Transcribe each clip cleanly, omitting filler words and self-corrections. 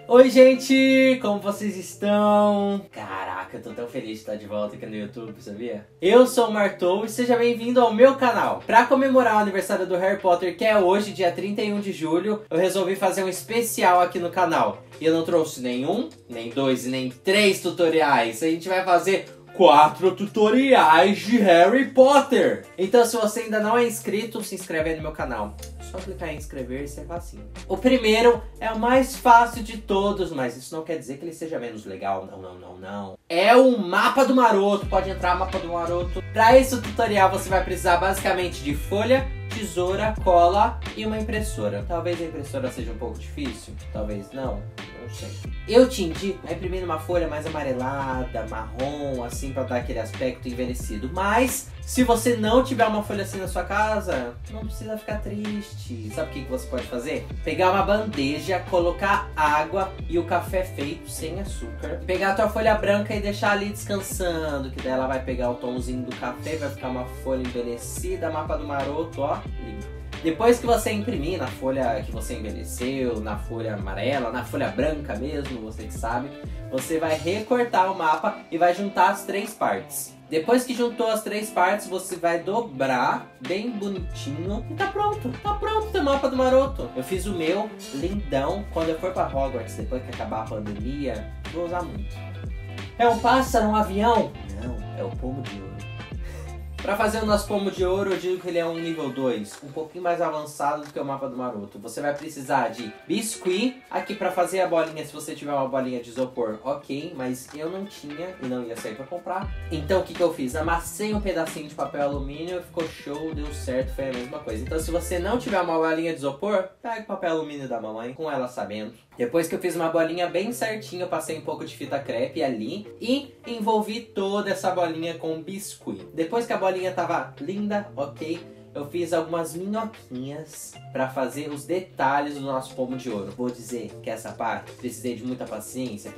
Oi gente, como vocês estão? Caraca, eu tô tão feliz de estar de volta aqui no YouTube, sabia? Eu sou o Martou e seja bem-vindo ao meu canal. Pra comemorar o aniversário do Harry Potter, que é hoje, dia 31 de julho, eu resolvi fazer um especial aqui no canal. E eu não trouxe nenhum, nem dois e nem três tutoriais. A gente vai fazer 4 tutoriais de Harry Potter. Então se você ainda não é inscrito, se inscreve aí no meu canal. Só clicar em inscrever-se é facinho. O primeiro é o mais fácil de todos, mas isso não quer dizer que ele seja menos legal. Não. É o mapa do maroto. Pode entrar mapa do maroto. Para esse tutorial você vai precisar basicamente de folha, tesoura, cola e uma impressora. Talvez a impressora seja um pouco difícil, talvez não sei. Eu te indico a imprimir uma folha mais amarelada, marrom, assim, para dar aquele aspecto envelhecido. Mas se você não tiver uma folha assim na sua casa, não precisa ficar triste. Sabe o que você pode fazer? Pegar uma bandeja, colocar água e o café feito sem açúcar. Pegar a tua folha branca e deixar ali descansando, que daí ela vai pegar o tomzinho do café, vai ficar uma folha envelhecida, mapa do maroto, ó, lindo. Depois que você imprimir na folha que você envelheceu, na folha amarela, na folha branca mesmo, você que sabe, você vai recortar o mapa e vai juntar as 3 partes. Depois que juntou as 3 partes, você vai dobrar bem bonitinho e tá pronto o teu mapa do maroto. Eu fiz o meu lindão. Quando eu for pra Hogwarts, depois que acabar a pandemia, vou usar muito. É um pássaro, um avião? Não, é o pomo de ouro. Para fazer o nosso pomo de ouro, eu digo que ele é um nível 2, um pouquinho mais avançado do que o mapa do maroto. Você vai precisar de biscuit, aqui para fazer a bolinha, se você tiver uma bolinha de isopor, ok, mas eu não tinha e não ia sair para comprar. Então o que eu fiz? Amassei um pedacinho de papel alumínio, ficou show, deu certo, foi a mesma coisa. Então se você não tiver uma bolinha de isopor, pega o papel alumínio da mamãe, com ela sabendo. Depois que eu fiz uma bolinha bem certinha, eu passei um pouco de fita crepe ali e envolvi toda essa bolinha com biscuit. Depois que a bolinha tava linda, ok, eu fiz algumas minhoquinhas para fazer os detalhes do nosso pomo de ouro. Vou dizer que essa parte precisei de muita paciência,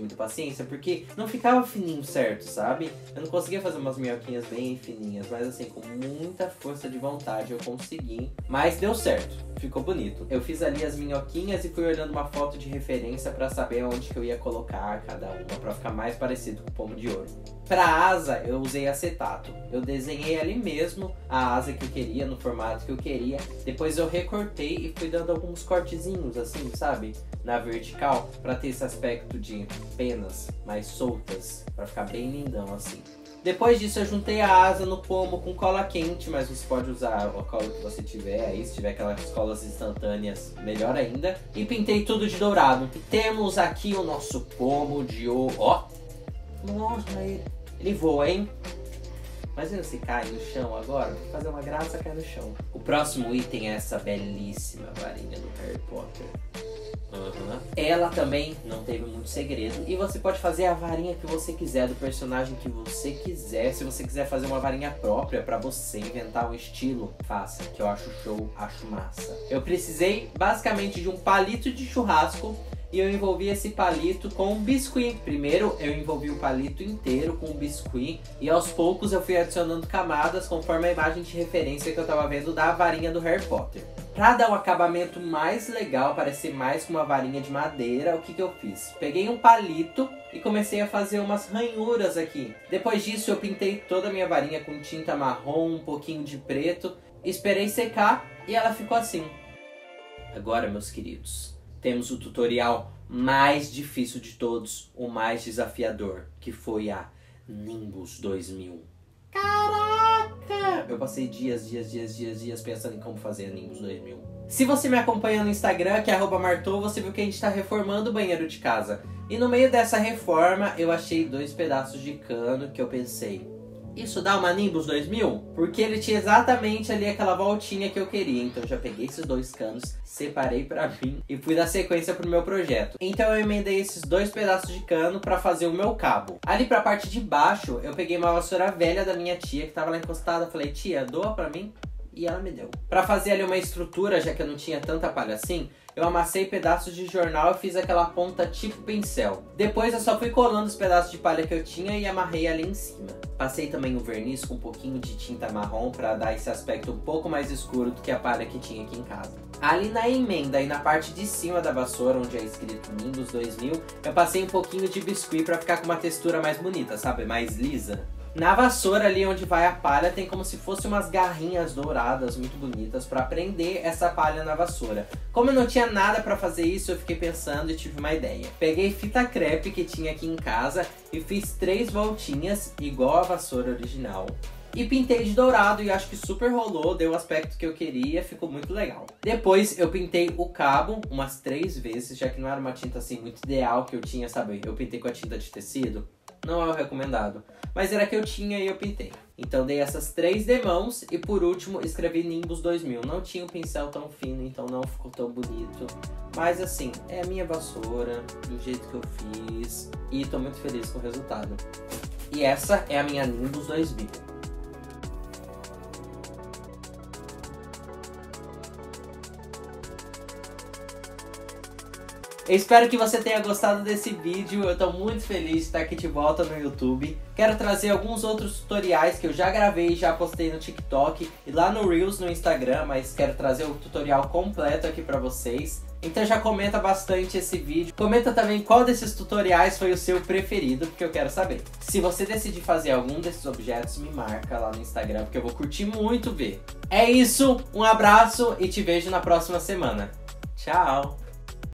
porque não ficava fininho certo, sabe? Eu não conseguia fazer umas minhoquinhas bem fininhas, mas assim, com muita força de vontade eu consegui. Mas deu certo, ficou bonito. Eu fiz ali as minhoquinhas e fui olhando uma foto de referência para saber onde que eu ia colocar cada uma, para ficar mais parecido com o pomo de ouro. Para a asa, eu usei acetato. Eu desenhei ali mesmo a asa que eu queria, no formato que eu queria. Depois eu recortei e fui dando alguns cortezinhos assim, sabe? Na vertical, para ter esse aspecto de penas mais soltas, para ficar bem lindão assim. Depois disso eu juntei a asa no pomo com cola quente, mas você pode usar a cola que você tiver aí, se tiver aquelas colas instantâneas, melhor ainda. E pintei tudo de dourado. E temos aqui o nosso pomo de ouro. Ó! Nossa, ele voa, hein? Imagina se cai no chão agora. Vou fazer uma graça, cai no chão. O próximo item é essa belíssima varinha do Harry Potter. Ela também não teve muito segredo. E você pode fazer a varinha que você quiser, do personagem que você quiser. Se você quiser fazer uma varinha própria pra você, inventar um estilo, faça, que eu acho show, acho massa. Eu precisei basicamente de um palito de churrasco. E eu envolvi esse palito com biscuit. Primeiro eu envolvi o palito inteiro com biscuit. E aos poucos eu fui adicionando camadas conforme a imagem de referência que eu tava vendo da varinha do Harry Potter. Pra dar um acabamento mais legal, parecer mais com uma varinha de madeira, o que eu fiz? Peguei um palito e comecei a fazer umas ranhuras aqui. Depois disso eu pintei toda a minha varinha com tinta marrom, um pouquinho de preto. Esperei secar e ela ficou assim. Agora, meus queridos, temos o tutorial mais difícil de todos, o mais desafiador, que foi a Nimbus 2000. Caraca! Eu passei dias pensando em como fazer a Nimbus 2000. Se você me acompanha no Instagram, que é @martou, você viu que a gente tá reformando o banheiro de casa. E no meio dessa reforma, eu achei 2 pedaços de cano que eu pensei, isso dá uma Nimbus 2000? Porque ele tinha exatamente ali aquela voltinha que eu queria. Então eu já peguei esses 2 canos, separei pra mim e fui dar sequência pro meu projeto. Então eu emendei esses 2 pedaços de cano pra fazer o meu cabo. Ali pra parte de baixo, eu peguei uma vassoura velha da minha tia que tava lá encostada. Falei, tia, doa pra mim? E ela me deu. Pra fazer ali uma estrutura, já que eu não tinha tanta palha assim, eu amassei pedaços de jornal e fiz aquela ponta tipo pincel. Depois eu só fui colando os pedaços de palha que eu tinha e amarrei ali em cima. Passei também o verniz com um pouquinho de tinta marrom para dar esse aspecto um pouco mais escuro do que a palha que tinha aqui em casa. Ali na emenda e na parte de cima da vassoura, onde é escrito Nimbus 2000, eu passei um pouquinho de biscuit para ficar com uma textura mais bonita, sabe? Mais lisa. Na vassoura ali onde vai a palha tem como se fosse umas garrinhas douradas muito bonitas para prender essa palha na vassoura. Como eu não tinha nada para fazer isso, eu fiquei pensando e tive uma ideia. Peguei fita crepe que tinha aqui em casa e fiz 3 voltinhas igual a vassoura original. E pintei de dourado e acho que super rolou, deu o aspecto que eu queria, ficou muito legal. Depois eu pintei o cabo umas 3 vezes, já que não era uma tinta assim muito ideal que eu tinha, sabe? Eu pintei com a tinta de tecido, não é o recomendado, mas era a que eu tinha e eu pintei. Então dei essas 3 demãos e por último escrevi Nimbus 2000. Não tinha um pincel tão fino, então não ficou tão bonito. Mas assim, é a minha vassoura, do jeito que eu fiz e tô muito feliz com o resultado. E essa é a minha Nimbus 2000. Eu espero que você tenha gostado desse vídeo, eu tô muito feliz de estar aqui de volta no YouTube. Quero trazer alguns outros tutoriais que eu já gravei e já postei no TikTok e lá no Reels no Instagram, mas quero trazer o tutorial completo aqui pra vocês. Então já comenta bastante esse vídeo. Comenta também qual desses tutoriais foi o seu preferido, porque eu quero saber. Se você decidir fazer algum desses objetos, me marca lá no Instagram, porque eu vou curtir muito ver. É isso, um abraço e te vejo na próxima semana. Tchau!